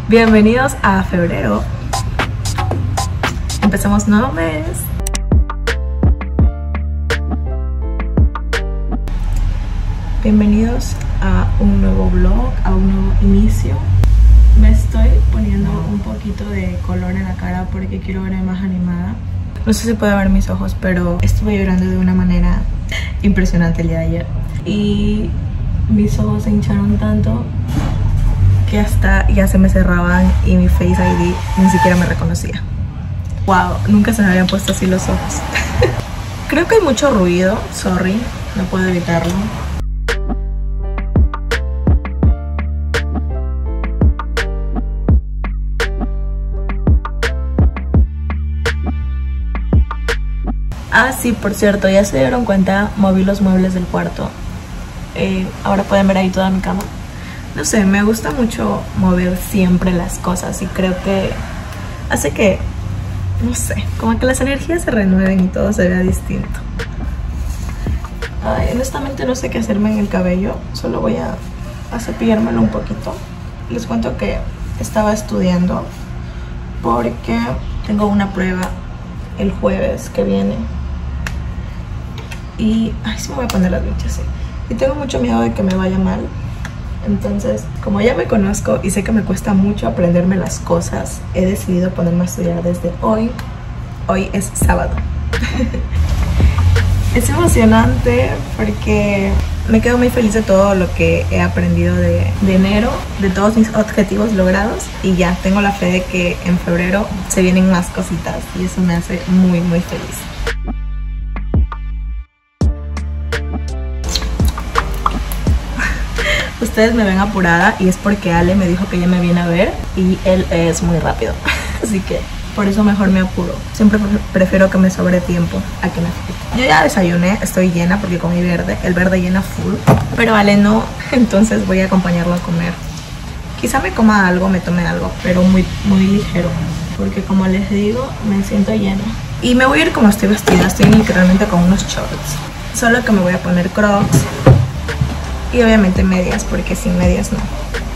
Bienvenidos a febrero. Empezamos nuevo mes. Bienvenidos a un nuevo vlog, a un nuevo inicio. Me estoy poniendo un poquito de color en la cara porque quiero verme más animada. No sé si puede ver mis ojos, pero estuve llorando de una manera impresionante el día de ayer. Y mis ojos se hincharon tanto que hasta ya se me cerraban y mi Face ID ni siquiera me reconocía. Wow, nunca se me habían puesto así los ojos. Creo que hay mucho ruido, sorry, no puedo evitarlo. Ah, sí, por cierto, ya se dieron cuenta, moví los muebles del cuarto. Ahora pueden ver ahí toda mi cama. No sé, me gusta mucho mover siempre las cosas y creo que hace que, no sé, como que las energías se renueven y todo se vea distinto. Ay, honestamente no sé qué hacerme en el cabello, solo voy a cepillármelo un poquito. Les cuento que estaba estudiando porque tengo una prueba el jueves que viene. Y, ay, sí me voy a poner las luchas, sí. Y tengo mucho miedo de que me vaya mal. Entonces, como ya me conozco y sé que me cuesta mucho aprenderme las cosas, he decidido ponerme a estudiar desde hoy. Hoy es sábado. Es emocionante porque me quedo muy feliz de todo lo que he aprendido de enero, de todos mis objetivos logrados. Y ya tengo la fe de que en febrero se vienen más cositas y eso me hace muy, muy feliz. Ustedes me ven apurada y es porque Ale me dijo que ya me viene a ver y él es muy rápido. Así que por eso mejor me apuro. Siempre prefiero que me sobre tiempo a que me falte. Yo ya desayuné, estoy llena porque comí verde. El verde llena full. Pero Ale no, entonces voy a acompañarlo a comer. Quizá me coma algo, me tome algo, pero muy ligero. Porque como les digo, me siento llena. Y me voy a ir como estoy vestida. Estoy literalmente con unos shorts. Solo que me voy a poner Crocs. Y obviamente medias, porque sin medias no.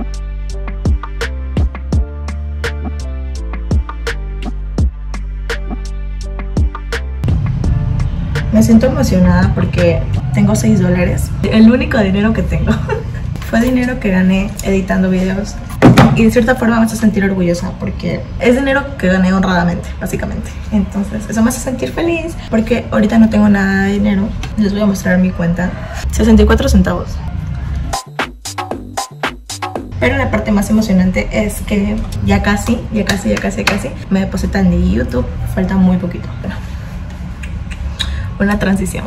Me siento emocionada porque tengo $6. El único dinero que tengo. Fue dinero que gané editando videos. Y de cierta forma me hace sentir orgullosa porque es dinero que gané honradamente, básicamente. Entonces eso me hace sentir feliz porque ahorita no tengo nada de dinero. Les voy a mostrar mi cuenta. 64 centavos. Pero la parte más emocionante es que ya casi me depositan de YouTube. Falta muy poquito, pero una transición.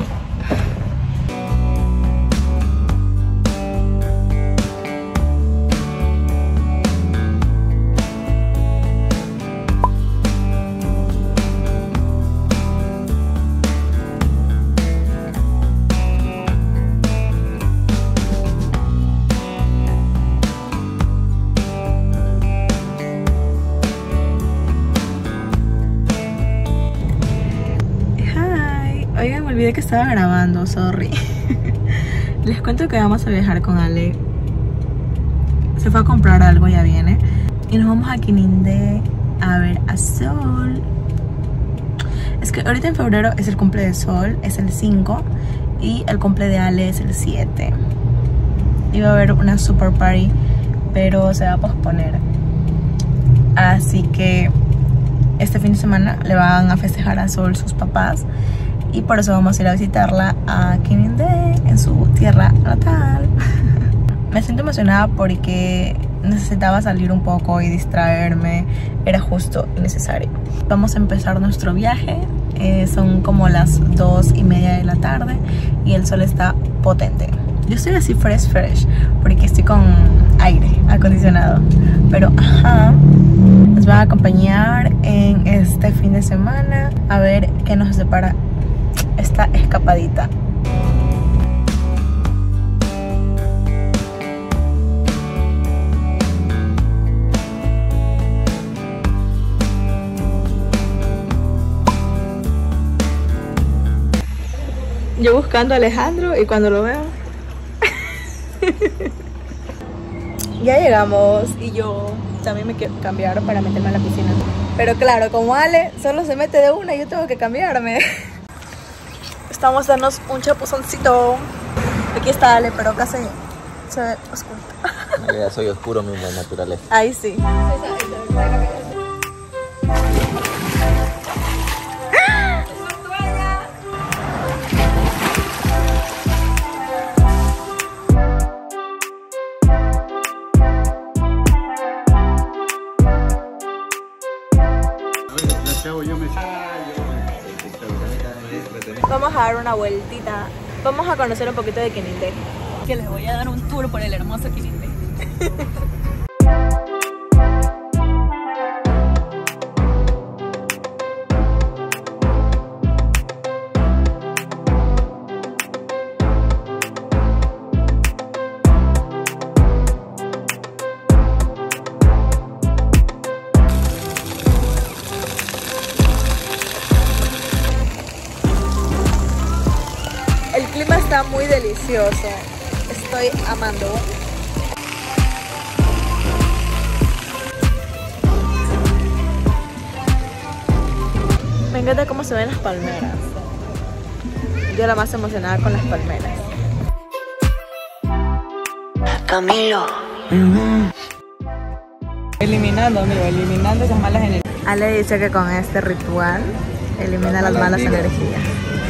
Oigan, me olvidé que estaba grabando, sorry. Les cuento que vamos a viajar con Ale. Se fue a comprar algo, ya viene. Y nos vamos a Quinindé a ver a Sol. Es que ahorita en febrero es el cumple de Sol, es el 5. Y el cumple de Ale es el 7. Iba a haber una super party, pero se va a posponer. Así que este fin de semana le van a festejar a Sol sus papás. Y por eso vamos a ir a visitarla a Quinindé, en su tierra natal. Me siento emocionada porque necesitaba salir un poco y distraerme. Era justo y necesario. Vamos a empezar nuestro viaje. Son como las 2:30 de la tarde y el sol está potente. Yo estoy así fresh porque estoy con aire acondicionado. Pero ajá, nos van a acompañar en este fin de semana a ver qué nos depara esta escapadita. Yo buscando a Alejandro y cuando lo veo ya llegamos y yo también me quiero cambiar para meterme a la piscina. Pero claro, como Ale solo se mete de una, yo tengo que cambiarme. Estamos dando un chapuzoncito. Aquí está Ale, pero casi se ve oscuro. Ya soy oscuro mismo de naturaleza. Ahí sí. Vamos a dar una vueltita. Vamos a conocer un poquito de Quinindé. Que les voy a dar un tour por el hermoso Quinindé. El clima está muy delicioso. Estoy amando. Me encanta cómo se ven las palmeras. Yo la más emocionada con las palmeras. Camilo. Eliminando, amigo, eliminando esas malas energías. Ale dice que con este ritual elimina las malas energías.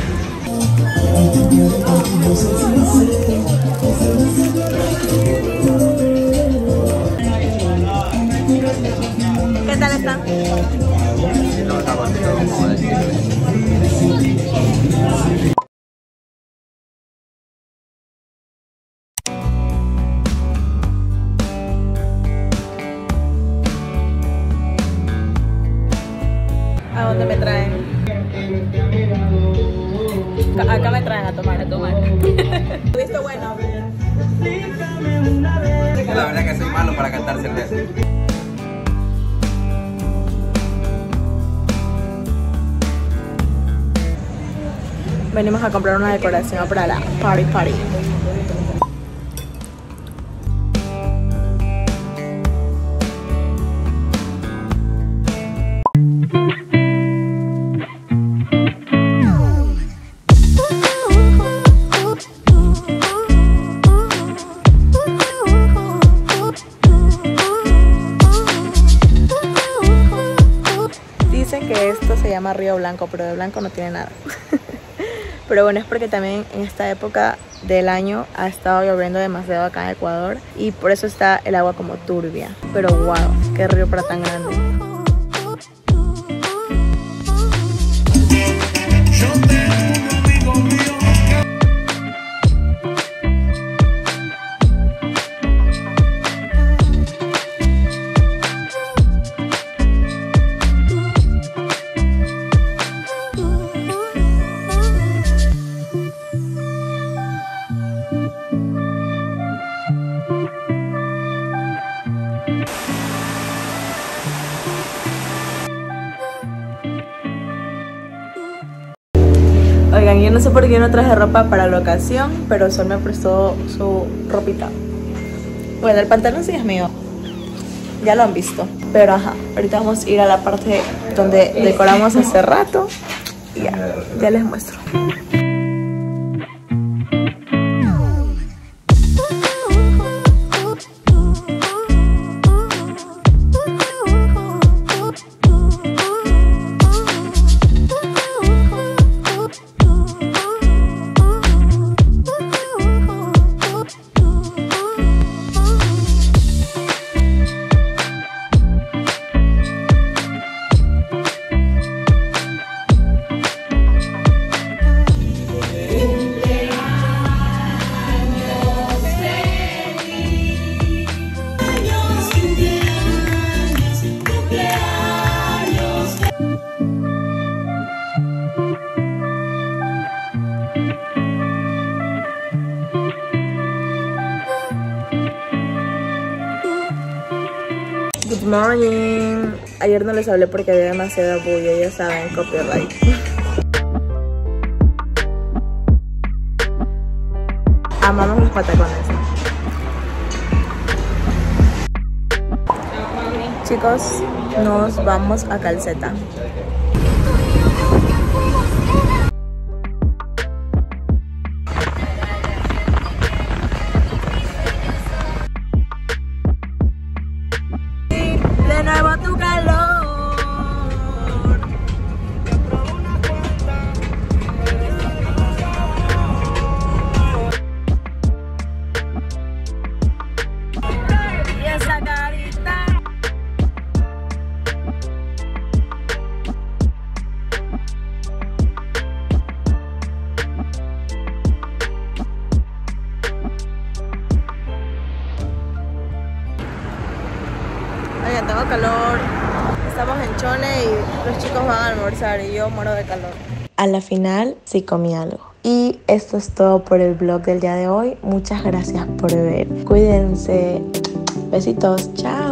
¿Qué tal está? ¿A dónde me traen? Acá me traen a tomar. ¿Visto bueno? La verdad que soy malo para cantar cerveza. Venimos a comprar una decoración para la party. Dicen que esto se llama Río Blanco, pero de blanco no tiene nada. Pero bueno, es porque también en esta época del año ha estado lloviendo demasiado acá en Ecuador y por eso está el agua como turbia. Pero wow, qué río para tan grande. Oigan, yo no sé por qué no traje ropa para la ocasión, pero Sol me prestó su ropita. Bueno, el pantalón sí es mío. Ya lo han visto. Pero ajá, ahorita vamos a ir a la parte donde decoramos hace rato. Y ya les muestro. Good morning. Ayer no les hablé porque había demasiada bulla, ya saben, copyright. Amamos los patacones. chicos, nos vamos a Calceta. De nuevo tu calor. Y esa carita. Oigan, tengo calor. Estamos en Chone y los chicos van a almorzar y yo muero de calor. A la final sí comí algo. Y esto es todo por el vlog del día de hoy. Muchas gracias por ver. Cuídense. Besitos. Chao.